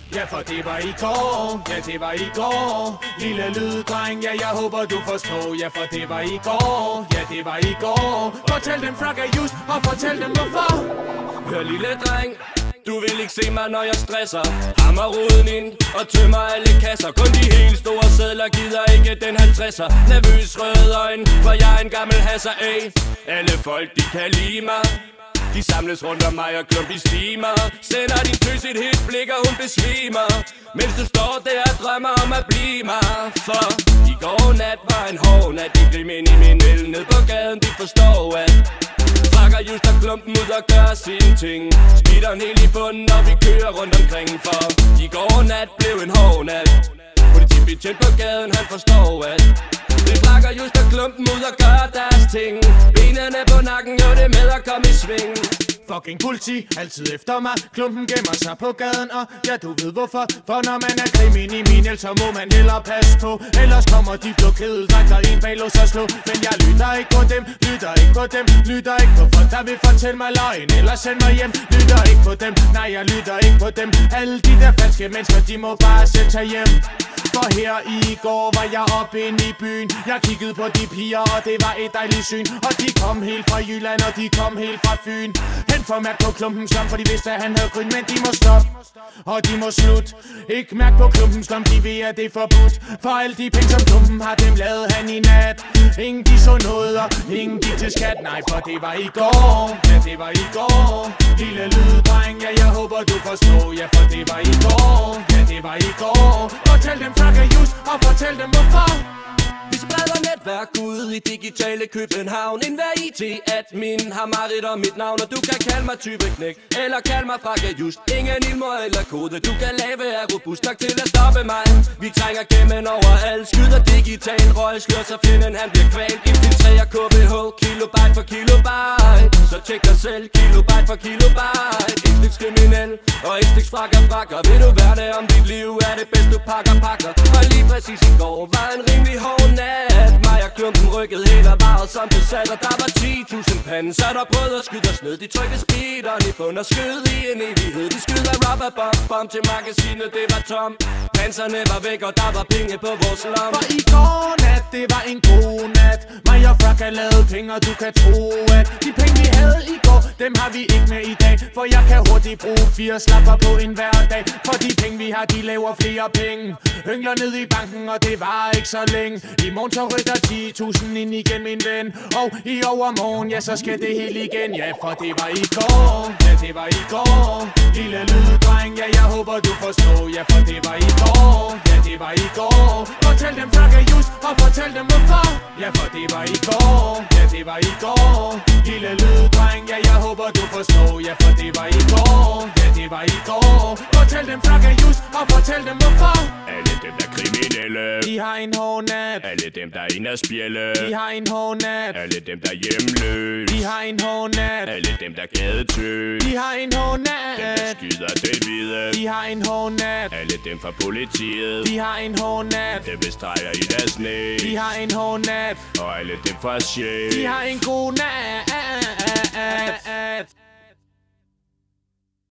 Ja, for det var i går, ja det var i går. Lille lyddreng, ja jeg håber du forstår. Ja, for det var i går, ja det var i går. Fortæl dem fuck er just, og fortæl dem hvorfor. Hør lille dreng, du vil ikke se mig når jeg stresser. Hammer ruden ind og tømmer alle kasser. Kun de helt store sedler gider ikke den 50'er. Nervøs røde øjne, for jeg er en gammel hasser. Alle folk de kan lide mig. De samles rundt om mig og klump i stimer. Sender din tøs et helt blik og hun besvimer. Mens du står der og drømmer om at blive mig. For i går nat var en hård nat. De glim ind i min el ned på gaden. De forstår at frakker just og klumpen ud og gør sine ting. Speederen helt i bunden og vi kører rundt omkring. For i går nat blev en hård nat. Politibetjent på gaden han forstår at vi frakker just og klumpen ud og gør deres ting. Benene på nakken, jo det med at komme i sving. Fucking politi, altid efter mig. Klumpen gemmer sig på gaden, og ja du ved hvorfor. For når man er kriminel, så må man hellere passe på. Ellers kommer de blokeret, dragter en bag lås og slå. Men jeg lytter ikke på dem, lytter ikke på dem. Lytter ikke på folk, der vil fortælle mig løgn eller sende mig hjem. Lytter ikke på dem, nej jeg lytter ikke på dem. Alle de der falske mennesker, de må bare sætte sig hjem. For her i går var jeg oppe inde i byen. Jeg kiggede på de piger, og det var et dejligt syn. Og de kom helt fra Jylland, og de kom helt fra Fyn. Hen for mærk på klumpen slum, for de vidste at han havde gryn. Men de må stoppe, og de må slut. Ikke mærk på klumpen slum, de ved at det er forbudt. For alle de penge som klumpen har, dem lavede han i nat. Ingen de så noget, og ingen gik til skat. Nej, for det var i går, ja det var i går. Lille lyddreng, ja jeg håber du forstår. Ja, for det var i går, ja det var i går. Fortæl dem fuck er just, og fortæl dem hvorfor. Vi spreder netværk ud i digitale København. En hver IT-admin har Marit og mit navn. Og du kan kalde mig typeknæk, eller kalde mig Frakkajust. Ingen ilmor eller kode, du kan lave er robust nok til at stoppe mig. Vi trænger gennem overalt, skyder digital røg. Slør så fjenden, han bliver kvalt. Infiltrerer KBH, kilobyte for kilobyte. Så tjek dig selv, kilobyte for kilobyte. X-Lix kriminel, og X-Lix frakker. Vil du være det om dit liv, er det bedst du pakker. For lige præcis i går var en rimelig hård nat. Mig og klumpen rykkede helt og varet som besat. Og der var 10.000 panden, så der brød og skyder sned. De trykkede speederen i bund og skød i en evighed. De skyder rubberbomb til magasinet, det var tom. Panserne var væk, og der var penge på vores lom. For i går nat, det var en god nat. Mig og Frak har lavet penge, og du kan tro at de penge vi havde i går, dem har vi ikke med i dag. For jeg kan hurtigt bruge 4 slapper på en hverdag. For de penge vi har, de laver flere penge. Yngler ned i banken, og det var ikke så længe. I morgen så rykker 10.000 ind igen, min ven. Og i overmorgen, ja så skal det hele igen. Ja, for det var i går, ja det var i går. Lille lyddreng, ja jeg håber du forstår. Ja, for det var i går, ja det var i går. Fortæl dem fuck er just, og fortæl dem hvorfor. Ja, for det var i går, ja det var i går. Lille lyddreng, ja jeg håber du forstår. Ja, for det var i går, ja det var i går. Fortæl dem fuck er just, og fortæl dem hvorfor. Alle dem der kriminelle, de har en hård nat. alle dem der er inde at spjælde, de har en hård nat. alle dem der er hjemløs, de har en hård nat. alle dem der gadetøs, de har en hård dem der nat. skyder det hvide, De har en hård nat. alle dem fra politiet, De har en hård nat. dem vil streger i deres næs, De har en hård nat. og alle dem fra chef. De har en god nat.